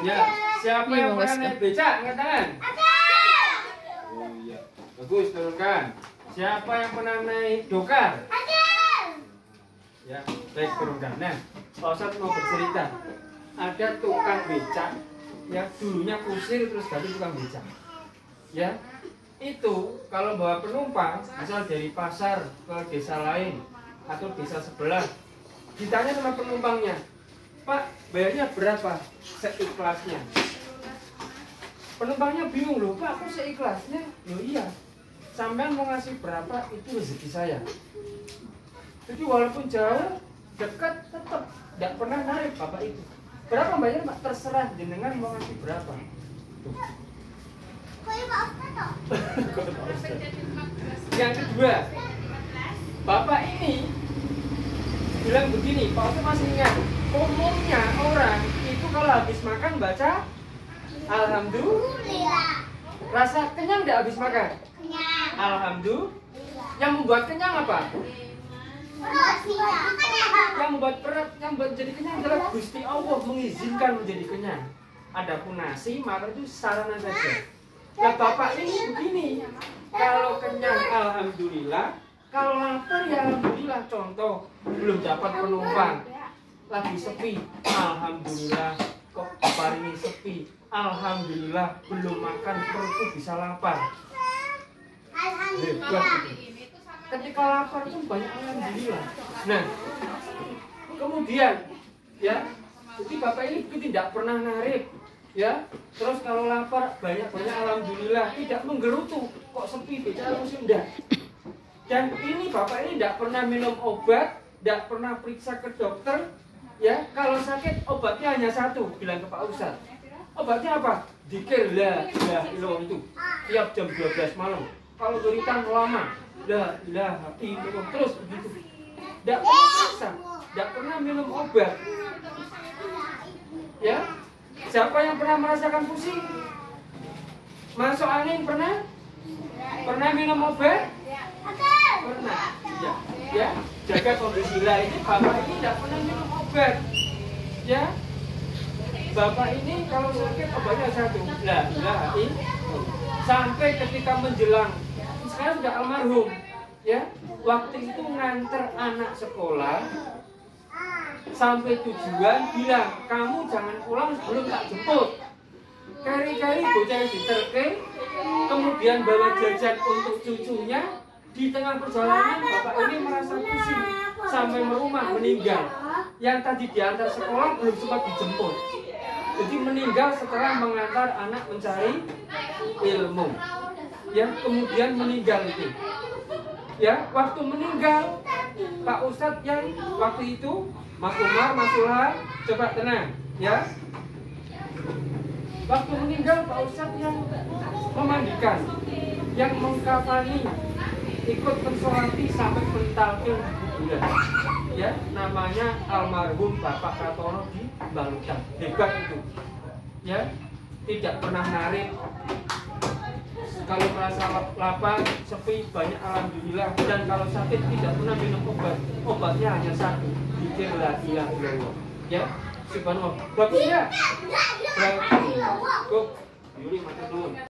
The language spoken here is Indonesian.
Ya, siapa yang pernah naik becak? Angkat tangan. Oh iya, bagus, turunkan. Siapa yang pernah naik dokar? Ya, baik, turunkan. Nah, Pak Ustadz mau bercerita. Ada tukang becak, ya dulunya kusir terus ganti tukang becak. Ya, itu kalau bawa penumpang, misal dari pasar ke desa lain atau desa sebelah, ditanya sama penumpangnya, Pak, bayarnya berapa? Seikhlasnya. Penumpangnya bingung, loh Pak, aku seikhlasnya? Loh iya, sampean mau ngasih berapa, itu rezeki saya. Jadi walaupun jauh, dekat, tetap tidak pernah narik bapak itu. Berapa bayar Pak? Terserah jenengan mau ngasih berapa. Tuh. Yang kedua, bapak ini bilang begini, Pak Ustadz masih ingat, umumnya orang itu kalau habis makan baca Alhamdulillah. Rasa kenyang tidak habis makan? Kenyang. Alhamdulillah. Yang membuat kenyang apa? Yang membuat berat, yang membuat jadi kenyang adalah Gusti Allah mengizinkan menjadi kenyang. Adapun nasi, maka itu sarana saja. Nah bapak ini begini, kalau kenyang Alhamdulillah, kalau lapar ya Alhamdulillah. Contoh, belum dapat penumpang, lagi sepi, Alhamdulillah. Kok hari ini sepi, Alhamdulillah. Belum makan, perutku bisa lapar. Hebat itu. Ketika lapar itu banyak alhamdulillah. Nah, kemudian ya, jadi bapak ini tidak pernah narik, ya. Terus kalau lapar banyak alhamdulillah, tidak menggerutu. Kok sepi, bicara musim enggak. Dan ini bapak ini tidak pernah minum obat, tidak pernah periksa ke dokter, ya. Kalau sakit obatnya hanya satu, bilang ke Pak Ustadz. Obatnya apa? Dzikir la ilaha illallah itu. Tiap jam 12 malam. Kalau guritan lama, la ilaha illallah terus begitu. Tidak pernah periksa, tidak pernah minum obat. Ya, siapa yang pernah merasakan pusing? Masuk angin pernah? Pernah minum obat? Pernah. Ya, ya. Jaga kondisi lah ini. Bapak ini tidak pernah minum obat. Ya, bapak ini kalau sakit obatnya satu, la ilaha illallah. Sampai ketika menjelang, sekarang sudah almarhum, ya. Waktu itu nganter anak sekolah sampai tujuan, bilang kamu jangan pulang sebelum tak jemput. Kari-kari bocah diterke, kemudian bawa jajan untuk cucunya. Di tengah perjalanan bapak ini merasa pusing sampai rumah meninggal. Yang tadi diantar sekolah belum sempat dijemput. Jadi meninggal setelah mengantar anak mencari ilmu. Ya, kemudian meninggal itu. Ya, waktu meninggal Pak Ustadz yang waktu itu Mas Umar, Mas Suha, coba tenang, ya. Waktu meninggal Pak Ustadz yang memandikan, yang mengkafani, ikut mensolati sampai mentalkin kuburan. Ya, namanya almarhum Bapak Kratono di Balutan. Hebat itu. Ya, tidak pernah narik. Kalau merasa lapar, sepi, banyak alhamdulillah. Dan kalau sakit tidak pernah minum obat. Obatnya hanya satu, dzikir la ilaha illallah. Ya, subhanallah. Bagus ya? Bagus. Yuri, matur nuwun.